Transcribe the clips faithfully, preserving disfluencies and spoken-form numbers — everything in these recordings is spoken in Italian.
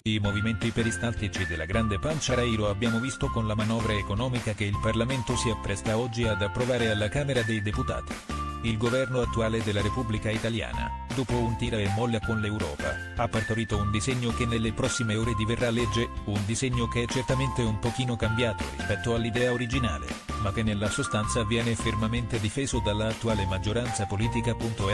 I movimenti peristaltici della grande pancia Rai lo abbiamo visto con la manovra economica che il Parlamento si appresta oggi ad approvare alla Camera dei Deputati. Il governo attuale della Repubblica Italiana, dopo un tira e molla con l'Europa, ha partorito un disegno che nelle prossime ore diverrà legge, un disegno che è certamente un pochino cambiato rispetto all'idea originale, ma che nella sostanza viene fermamente difeso dalla attuale maggioranza politica.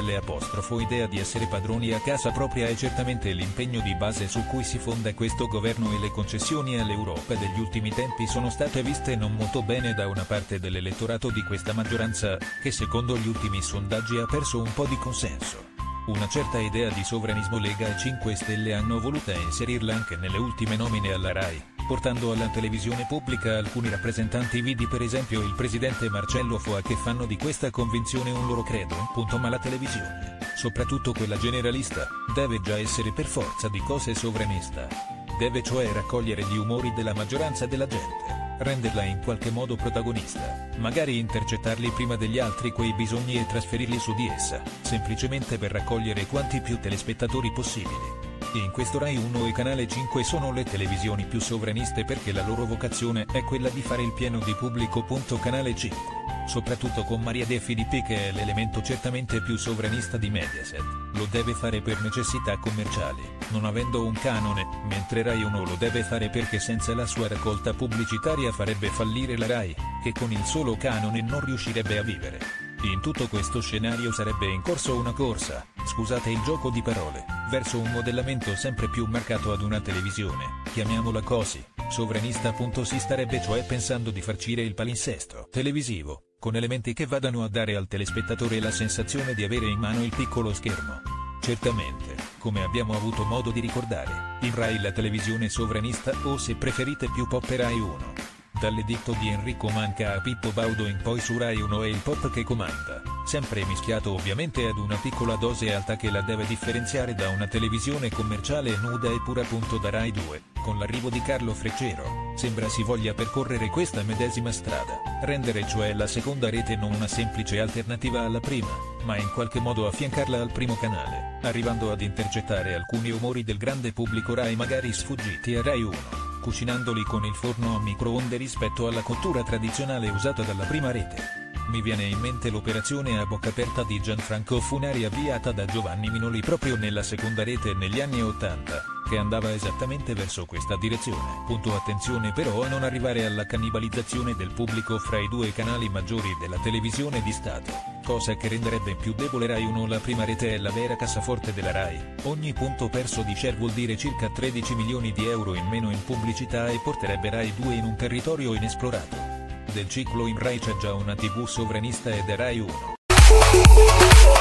L'idea di essere padroni a casa propria è certamente l'impegno di base su cui si fonda questo governo, e le concessioni all'Europa degli ultimi tempi sono state viste non molto bene da una parte dell'elettorato di questa maggioranza, che secondo gli ultimi sondaggi ha perso un po' di consenso. Una certa idea di sovranismo Lega e cinque Stelle hanno voluto inserirla anche nelle ultime nomine alla Rai, portando alla televisione pubblica alcuni rappresentanti, vidi per esempio il presidente Marcello Foa, che fanno di questa convinzione un loro credo. Ma la televisione, soprattutto quella generalista, deve già essere per forza di cose sovranista. Deve cioè raccogliere gli umori della maggioranza della gente, renderla in qualche modo protagonista, magari intercettarli prima degli altri quei bisogni e trasferirli su di essa, semplicemente per raccogliere quanti più telespettatori possibili. In questo Rai uno e Canale cinque sono le televisioni più sovraniste perché la loro vocazione è quella di fare il pieno di pubblico. Canale cinque, soprattutto con Maria De Filippi, che è l'elemento certamente più sovranista di Mediaset, lo deve fare per necessità commerciali, non avendo un canone, mentre Rai uno lo deve fare perché senza la sua raccolta pubblicitaria farebbe fallire la Rai, che con il solo canone non riuscirebbe a vivere. In tutto questo scenario sarebbe in corso una corsa, scusate il gioco di parole, verso un modellamento sempre più marcato ad una televisione, chiamiamola così, sovranista. Si starebbe cioè pensando di farcire il palinsesto televisivo, con elementi che vadano a dare al telespettatore la sensazione di avere in mano il piccolo schermo. Certamente, come abbiamo avuto modo di ricordare, in Rai la televisione sovranista, o se preferite più pop, è Rai uno. Dall'editto di Enrico Manca a Pippo Baudo in poi su Rai uno è il pop che comanda, sempre mischiato ovviamente ad una piccola dose alta che la deve differenziare da una televisione commerciale nuda e pura. Da Rai due, con l'arrivo di Carlo Freccero, sembra si voglia percorrere questa medesima strada, rendere cioè la seconda rete non una semplice alternativa alla prima, ma in qualche modo affiancarla al primo canale, arrivando ad intercettare alcuni umori del grande pubblico Rai magari sfuggiti a Rai uno. Cucinandoli con il forno a microonde rispetto alla cottura tradizionale usata dalla prima rete. Mi viene in mente l'operazione a bocca aperta di Gianfranco Funari avviata da Giovanni Minoli proprio nella seconda rete negli anni ottanta, che andava esattamente verso questa direzione. Punto attenzione però a non arrivare alla cannibalizzazione del pubblico fra i due canali maggiori della televisione di Stato, cosa che renderebbe più debole Rai uno. La prima rete è la vera cassaforte della Rai, ogni punto perso di share vuol dire circa tredici milioni di euro in meno in pubblicità e porterebbe Rai due in un territorio inesplorato. Del ciclo in Rai c'è già una tivù sovranista ed è Rai uno.